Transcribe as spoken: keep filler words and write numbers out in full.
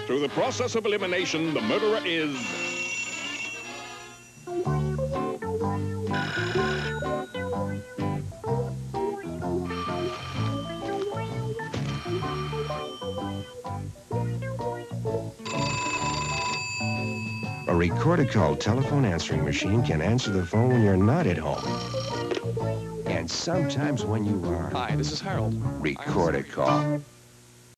Through the process of elimination, the murderer is... A Record-A-Call telephone answering machine can answer the phone when you're not at home. And sometimes when you are. Hi, this is Harold. Record-A-Call.